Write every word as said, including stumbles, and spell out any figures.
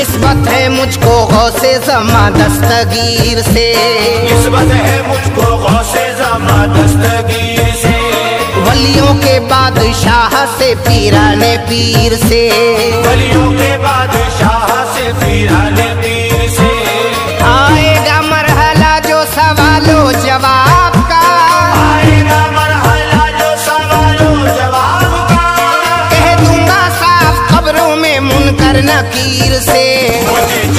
निस्बत है मुझको गौसे ज़मा दस्तगीर से, निस्बत है मुझको गौसे ज़मा दस्तगीर से। वलियों के बादशाह से पीराने पीर से, वलियों के बादशाह से पीराने पीर से। आएगा मरहला जो सवालो जवाब का, आएगा मरहला जो सवालो जवाब का। कह दूंगा साफ कब्रों में मुनकर नकीर से। मुझे